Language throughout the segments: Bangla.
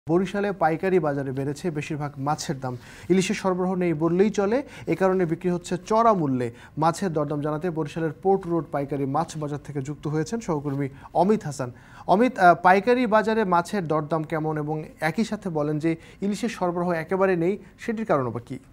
বরিশালে পাইকারি বাজারে বেড়েছে বেশিরভাগ মাছের দাম। ইলিশের সরবরাহ নেই বললেই চলে, এ কারণে বিক্রি হচ্ছে চড়া মূল্যে। মাছের দরদাম জানাতে বরিশালের পোর্ট রোড পাইকারি মাছ বাজার থেকে যুক্ত হয়েছেন সহকর্মী অমিত হাসান। অমিত, পাইকারি বাজারে মাছের দরদাম কেমন এবং একই সাথে বলেন যে ইলিশের সরবরাহ একেবারে নেই, সেটির কারণ বা কি?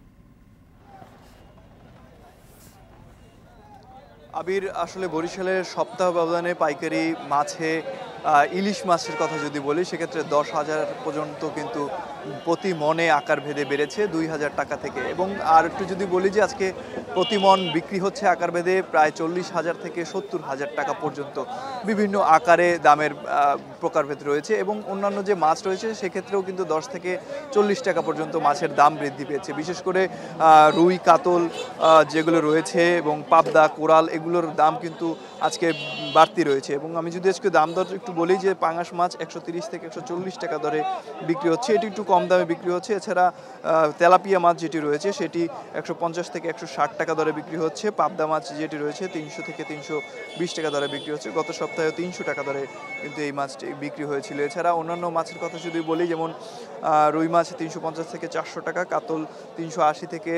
আবির, আসলে বরিশালের সপ্তাহ ব্যবধানে পাইকারি মাছে ইলিশ মাছের কথা যদি বলি সেক্ষেত্রে 10,000 পর্যন্ত কিন্তু প্রতি মনে আকার ভেদে বেড়েছে 2,000 টাকা থেকে। এবং আর একটু যদি বলি যে আজকে প্রতি মন বিক্রি হচ্ছে আকার ভেদে প্রায় 40,000 থেকে 70,000 টাকা পর্যন্ত। বিভিন্ন আকারে দামের প্রকারভেদ রয়েছে এবং অন্যান্য যে মাছ রয়েছে সেক্ষেত্রেও কিন্তু 10 থেকে 40 টাকা পর্যন্ত মাছের দাম বৃদ্ধি পেয়েছে। বিশেষ করে রুই, কাতল যেগুলো রয়েছে এবং পাবদা, কোরাল এগুলোর দাম কিন্তু আজকে বাড়তি রয়েছে। এবং আমি যদি আজকে দাম দর একটু বলি যে পাঙাশ মাছ 130 থেকে 140 টাকা দরে বিক্রি হচ্ছে, এটি একটু কম দামে বিক্রি হচ্ছে। এছাড়া তেলাপিয়া মাছ যেটি রয়েছে সেটি 150 থেকে 160 টাকা দরে বিক্রি হচ্ছে। পাবদা মাছ যেটি রয়েছে 300 থেকে 320 টাকা দরে বিক্রি হচ্ছে। গত সপ্তাহে 300 টাকা দরে কিন্তু এই মাছটি বিক্রি হয়েছিল। এছাড়া অন্যান্য মাছের কথা যদি বলি, যেমন রুই মাছ 350 থেকে 400 টাকা, কাতল 380 থেকে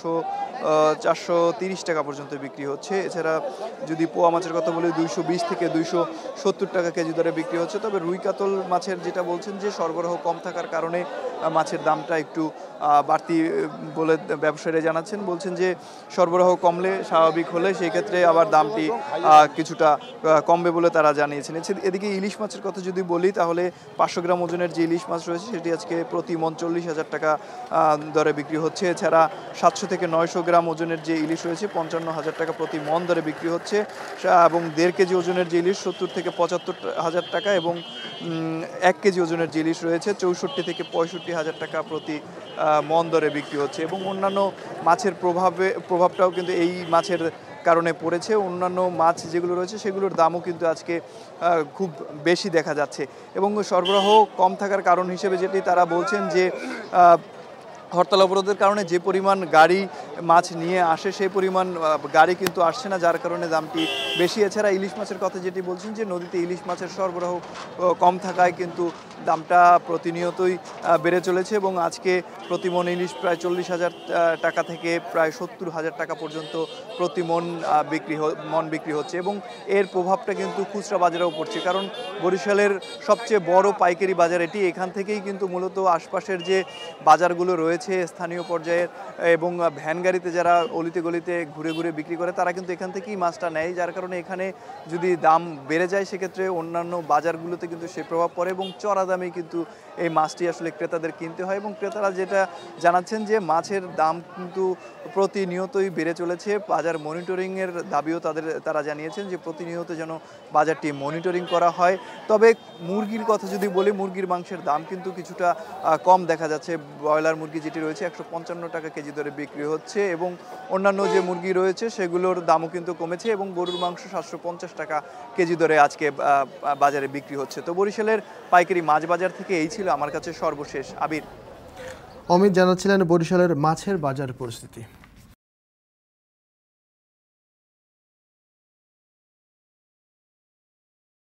430 টাকা পর্যন্ত বিক্রি হচ্ছে। এছাড়া যদি পোয়া মাছের কথা বলি 220 থেকে 270 টাকা কেজি দরে বিক্রি হচ্ছে। তবে রুই কাতল মাছের যেটা বলছেন যে সরবরাহ কম থাকার কারণে মাছের দামটা একটু বাড়তি বলে ব্যবসায়ীরা জানাচ্ছেন। বলছেন যে সরবরাহ কমলে, স্বাভাবিক হলে সেই ক্ষেত্রে আবার দামটি কিছুটা কমবে বলে তারা জানিয়েছেন। এদিকে ইলিশ মাছের কথা যদি বলি তাহলে 500 গ্রাম ওজনের যে ইলিশ মাছ রয়েছে সেটি আজকে প্রতি মন 40,000 টাকা দরে বিক্রি হচ্ছে। এছাড়া 700 থেকে 900 গ্রাম ওজনের যে ইলিশ রয়েছে 55,000 টাকা প্রতি মন দরে বিক্রি হচ্ছে। এবং 1.5 কেজি ওজনের যে ইলিশ 70 থেকে 75,000 টাকা এবং 1 কেজি ওজনের যে ইলিশ রয়েছে 64 থেকে 65,000 টাকা প্রতি মন দরে বিক্রি হচ্ছে। এবং অন্যান্য মাছের প্রভাবটাও কিন্তু এই মাছের কারণে পড়েছে। অন্যান্য মাছ যেগুলো রয়েছে সেগুলোর দামও কিন্তু আজকে খুব বেশি দেখা যাচ্ছে। এবং সরবরাহ কম থাকার কারণ হিসেবে যেটি তারা বলছেন যে হরতাল অবরোধের কারণে যে পরিমাণ গাড়ি মাছ নিয়ে আসে সেই পরিমাণ গাড়ি কিন্তু আসছে না, যার কারণে দামটি বেশি। এছাড়া ইলিশ মাছের কথা যেটি বলছেন যে নদীতে ইলিশ মাছের সরবরাহ কম থাকায় কিন্তু দামটা প্রতিনিয়তই বেড়ে চলেছে এবং আজকে প্রতি মন ইলিশ প্রায় 40,000 টাকা থেকে প্রায় 70,000 টাকা পর্যন্ত প্রতি মন বিক্রি হচ্ছে। এবং এর প্রভাবটা কিন্তু খুচরা বাজারেও পড়ছে, কারণ বরিশালের সবচেয়ে বড় পাইকারি বাজার এটি। এখান থেকেই কিন্তু মূলত আশপাশের যে বাজারগুলো রয়েছে স্থানীয় পর্যায়ের এবং ভ্যান গাড়িতে যারা অলিতে গলিতে ঘুরে ঘুরে বিক্রি করে তারা কিন্তু এখান থেকেই মাছটা নেয়, যার কারণে এখানে যদি দাম বেড়ে যায় সেক্ষেত্রে অন্যান্য বাজারগুলোতে কিন্তু সেই প্রভাব পড়ে এবং চড়া দামে কিন্তু এই মাছটি আসলে ক্রেতাদের কিনতে হয়। এবং ক্রেতারা যেটা জানাচ্ছেন যে মাছের দাম কিন্তু প্রতিনিয়তই বেড়ে চলেছে। বাজার মনিটরিংয়ের দাবিও তারা জানিয়েছেন যে প্রতিনিয়ত যেন বাজারটি মনিটরিং করা হয়। তবে মুরগির কথা যদি বলি, মুরগির মাংসের দাম কিন্তু কিছুটা কম দেখা যাচ্ছে। ব্রয়লার মুরগি যেটি রয়েছে 155 টাকা কেজি দরে বিক্রি হচ্ছে এবং অন্যান্য যে মুরগি রয়েছে সেগুলোর দামও কিন্তু কমেছে এবং গরুর মাংস 750 টাকা কেজি দরে আজকে বাজারে বিক্রি হচ্ছে। তো বরিশালের পাইকারি মাছ বাজার থেকে এই ছিল আমার কাছে সর্বশেষ। আবির। অমিত জানাচ্ছিলেন বরিশালের মাছের বাজার পরিস্থিতি।